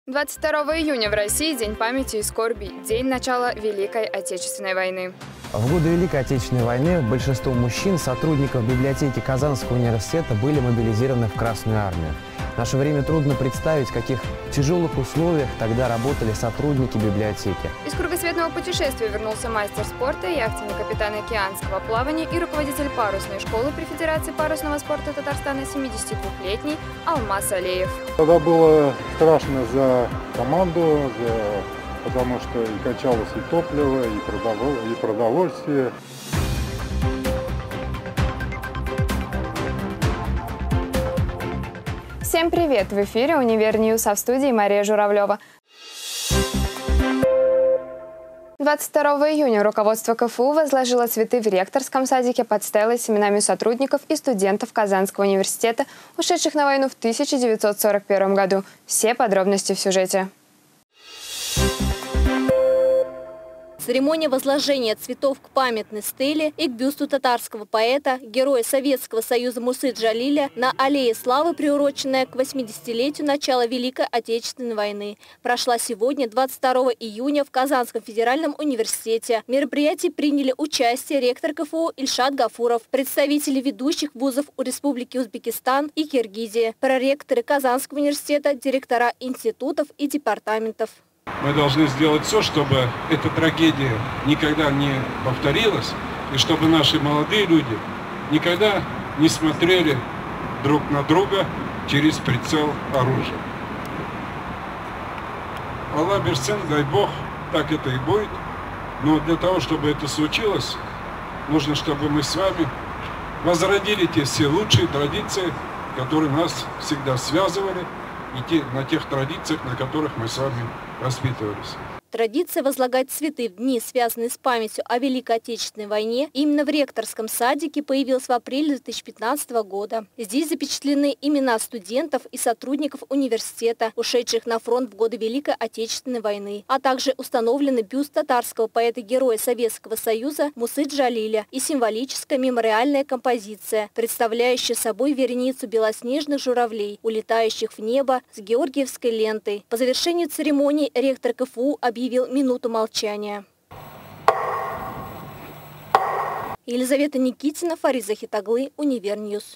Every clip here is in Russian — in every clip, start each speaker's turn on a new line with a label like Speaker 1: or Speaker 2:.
Speaker 1: 22 июня в России День памяти и скорби, день начала Великой Отечественной войны.
Speaker 2: В годы Великой Отечественной войны большинство мужчин, сотрудников библиотеки Казанского университета, были мобилизированы в Красную армию. В наше время трудно представить, в каких тяжелых условиях тогда работали сотрудники библиотеки.
Speaker 1: Из кругосветного путешествия вернулся мастер спорта, яхтенный капитан океанского плавания и руководитель парусной школы при Федерации парусного спорта Татарстана 72-летний Алмаз Алиев.
Speaker 3: Тогда было страшно за команду, потому что и качалось и топливо, и продовольствие.
Speaker 1: Всем привет! В эфире «Универньюз», а в студии Мария Журавлева. 22 июня руководство КФУ возложило цветы в ректорском садике под стелой с именами сотрудников и студентов Казанского университета, ушедших на войну в 1941 году. Все подробности в сюжете.
Speaker 4: Церемония возложения цветов к памятной стеле и к бюсту татарского поэта, героя Советского Союза Мусы Джалиля на Аллее Славы, приуроченная к 80-летию начала Великой Отечественной войны, прошла сегодня, 22 июня, в Казанском федеральном университете. В мероприятии приняли участие ректор КФУ Ильшат Гафуров, представители ведущих вузов у Республики Узбекистан и Киргизии, проректоры Казанского университета, директора институтов и департаментов.
Speaker 5: Мы должны сделать все, чтобы эта трагедия никогда не повторилась, и чтобы наши молодые люди никогда не смотрели друг на друга через прицел оружия. Аллах берсен, дай Бог, так это и будет. Но для того, чтобы это случилось, нужно, чтобы мы с вами возродили те все лучшие традиции, которые нас всегда связывали, и на тех традициях, на которых мы с вами воспитывались.
Speaker 4: Традиция возлагать цветы в дни, связанные с памятью о Великой Отечественной войне, именно в ректорском садике появилась в апреле 2015 года. Здесь запечатлены имена студентов и сотрудников университета, ушедших на фронт в годы Великой Отечественной войны, а также установлены бюст татарского поэта-героя Советского Союза Мусы Джалиля и символическая мемориальная композиция, представляющая собой вереницу белоснежных журавлей, улетающих в небо с георгиевской лентой. По завершению церемонии ректор КФУ объявил минуту молчания. Елизавета Никитина, Фарид Захитаглы, Универньюз.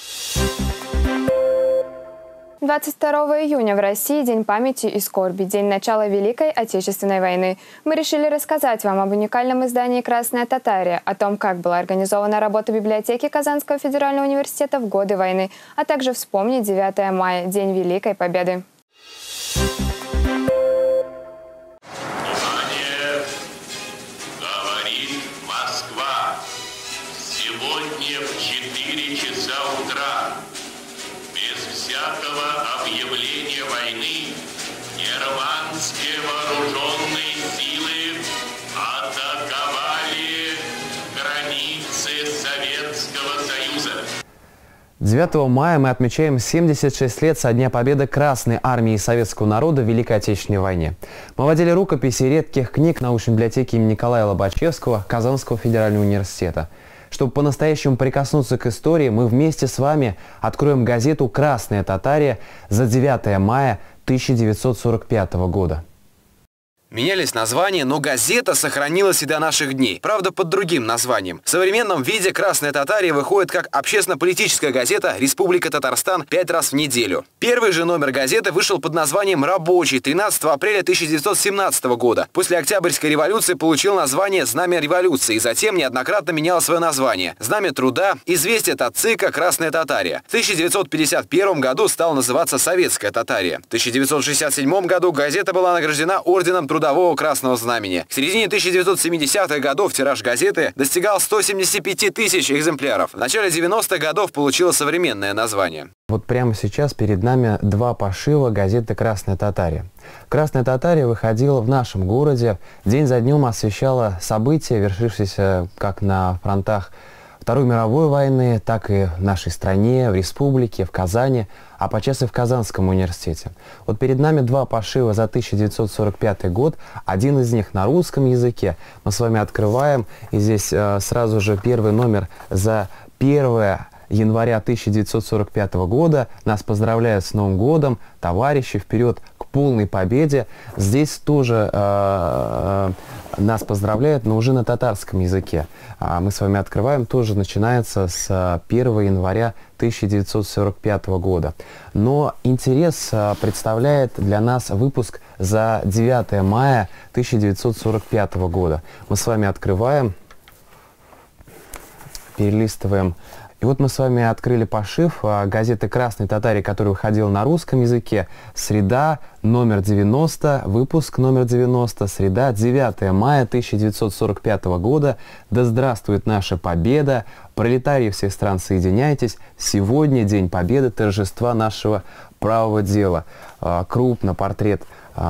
Speaker 1: 22 июня в России День памяти и скорби, день начала Великой Отечественной войны. Мы решили рассказать вам об уникальном издании «Красная Татария», о том, как была организована работа библиотеки Казанского федерального университета в годы войны, а также вспомнить 9 мая, День Великой Победы.
Speaker 6: Сегодня в 4 часа утра, без всякого объявления войны, германские вооруженные силы атаковали границы Советского Союза.
Speaker 2: 9 мая мы отмечаем 76 лет со дня победы Красной армии и советского народа в Великой Отечественной войне. Мы вводили рукописи редких книг в научной библиотеке имени Николая Лобачевского Казанского федерального университета. Чтобы по-настоящему прикоснуться к истории, мы вместе с вами откроем газету «Красная Татария» за 9 мая 1945 года.
Speaker 7: Менялись названия, но газета сохранилась и до наших дней. Правда, под другим названием. В современном виде «Красная Татария» выходит как общественно-политическая газета «Республика Татарстан» 5 раз в неделю. Первый же номер газеты вышел под названием «Рабочий» 13 апреля 1917 года. После Октябрьской революции получил название «Знамя революции» и затем неоднократно менял свое название. «Знамя труда», «Известие Тацика», «Красная Татария». В 1951 году стала называться «Советская Татария». В 1967 году газета была награждена орденом Трудового Красного Знамени. К середине 1970-х годов тираж газеты достигал 175 тысяч экземпляров. В начале 90-х годов получила современное название.
Speaker 2: Вот прямо сейчас перед нами два пошива газеты «Красная Татария». «Красная Татария» выходила в нашем городе, день за днем освещала события, вершившиеся как на фронтах Второй мировой войны, так и в нашей стране, в республике, в Казани, а подчас и в Казанском университете. Вот перед нами два пошива за 1945 год, один из них на русском языке. Мы с вами открываем, и здесь сразу же первый номер за 1 января 1945 года. Нас поздравляют с Новым годом, товарищи, вперед к полной победе. Здесь тоже нас поздравляют, но уже на татарском языке. Мы с вами открываем, тоже начинается с 1 января 1945 года. Но интерес представляет для нас выпуск за 9 мая 1945 года. Мы с вами открываем, перелистываем. И вот мы с вами открыли пошив газеты «Красной Татарии», который выходил на русском языке. Среда, номер 90, выпуск номер 90, среда, 9 мая 1945 года. Да здравствует наша победа! Пролетарии всех стран, соединяйтесь! Сегодня День Победы, торжества нашего правого дела. Крупно портрет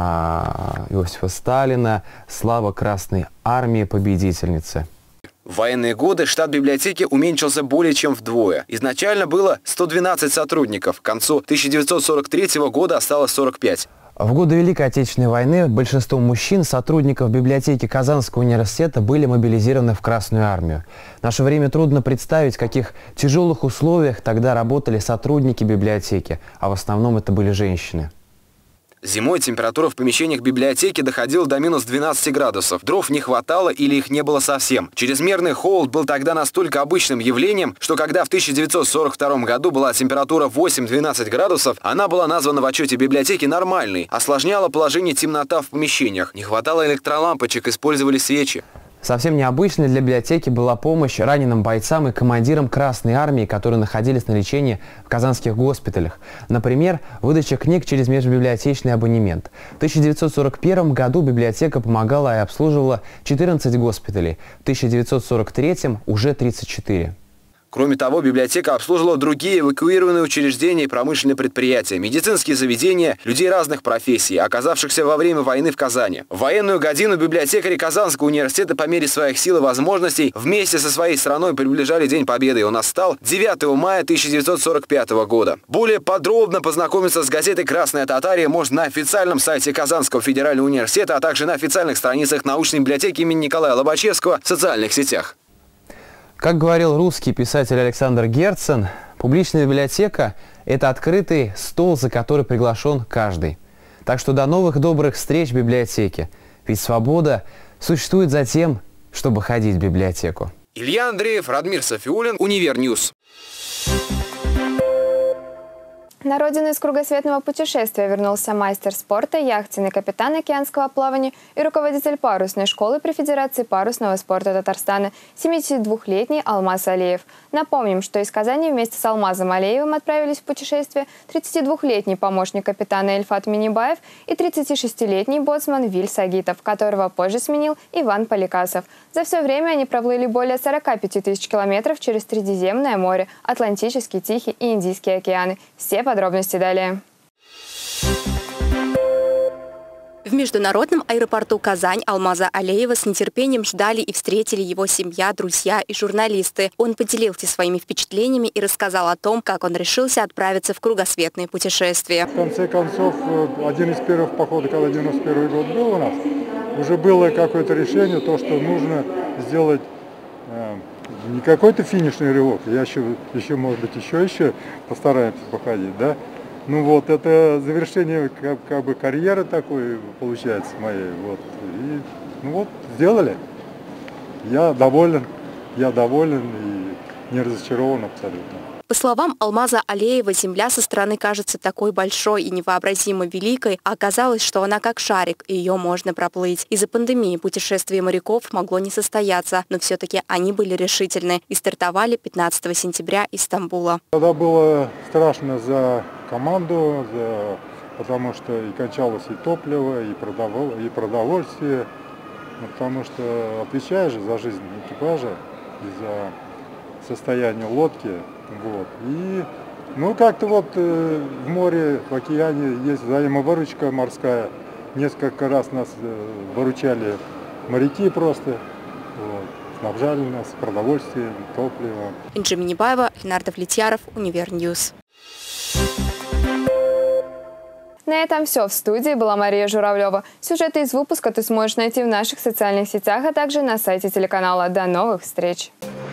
Speaker 2: Иосифа Сталина, слава Красной Армии, победительницы.
Speaker 7: В военные годы штат библиотеки уменьшился более чем вдвое. Изначально было 112 сотрудников, к концу 1943 года осталось 45.
Speaker 2: В годы Великой Отечественной войны большинство мужчин, сотрудников библиотеки Казанского университета, были мобилизированы в Красную армию. В наше время трудно представить, в каких тяжелых условиях тогда работали сотрудники библиотеки, а в основном это были женщины.
Speaker 7: Зимой температура в помещениях библиотеки доходила до минус 12 градусов. Дров не хватало или их не было совсем. Чрезмерный холод был тогда настолько обычным явлением, что когда в 1942 году была температура 8-12 градусов, она была названа в отчете библиотеки нормальной. Осложняла положение темнота в помещениях. Не хватало электролампочек, использовали свечи.
Speaker 2: Совсем необычной для библиотеки была помощь раненым бойцам и командирам Красной армии, которые находились на лечении в казанских госпиталях. Например, выдача книг через межбиблиотечный абонемент. В 1941 году библиотека помогала и обслуживала 14 госпиталей, в 1943 уже 34.
Speaker 7: Кроме того, библиотека обслуживала другие эвакуированные учреждения и промышленные предприятия, медицинские заведения, людей разных профессий, оказавшихся во время войны в Казани. В военную годину библиотекари Казанского университета по мере своих сил и возможностей вместе со своей страной приближали День Победы, и он настал 9 мая 1945 года. Более подробно познакомиться с газетой «Красная Татария» можно на официальном сайте Казанского федерального университета, а также на официальных страницах научной библиотеки имени Николая Лобачевского в социальных сетях.
Speaker 2: Как говорил русский писатель Александр Герцен, публичная библиотека – это открытый стол, за который приглашен каждый. Так что до новых добрых встреч в библиотеке. Ведь свобода существует за тем, чтобы ходить в библиотеку.
Speaker 7: Илья Андреев, Радмир Софиулин, Универньюз.
Speaker 1: На родину из кругосветного путешествия вернулся мастер спорта, яхтенный капитан океанского плавания и руководитель парусной школы при Федерации парусного спорта Татарстана 72-летний Алмаз Алеев. Напомним, что из Казани вместе с Алмазом Алеевым отправились в путешествие 32-летний помощник капитана Эльфат Минибаев и 36-летний боцман Виль Сагитов, которого позже сменил Иван Поликасов. За все время они проплыли более 45 тысяч километров через Средиземное море, Атлантический, Тихий и Индийский океаны. Все подробности далее.
Speaker 4: В международном аэропорту Казань Алмаза Алеева с нетерпением ждали и встретили его семья, друзья и журналисты. Он поделился своими впечатлениями и рассказал о том, как он решился отправиться в кругосветное путешествие.
Speaker 3: В конце концов, один из первых походов, когда 91 год был у нас, уже было какое-то решение, то, что нужно сделать не какой-то финишный рывок, я еще может быть, еще постараемся походить, да. Ну вот, это завершение как бы карьеры такой получается моей, вот. И, ну вот, сделали. Я доволен и не разочарован абсолютно.
Speaker 4: По словам Алмаза Алеева, земля со стороны кажется такой большой и невообразимо великой, а оказалось, что она как шарик, и ее можно проплыть. Из-за пандемии путешествие моряков могло не состояться, но все-таки они были решительны и стартовали 15 сентября из Стамбула.
Speaker 3: Тогда было страшно за команду, потому что и кончалось и топливо, и продовольствие, потому что отвечаешь же за жизнь экипажа и за состояние лодки. Вот. И, ну, как-то вот в море, в океане есть взаимовыручка морская. Несколько раз нас выручали моряки просто, вот, снабжали нас продовольствием, топливом.
Speaker 4: Инжи Минибаева, Ленардо Влетьяров, Универньюз.
Speaker 1: На этом все. В студии была Мария Журавлева. Сюжеты из выпуска ты сможешь найти в наших социальных сетях, а также на сайте телеканала. До новых встреч!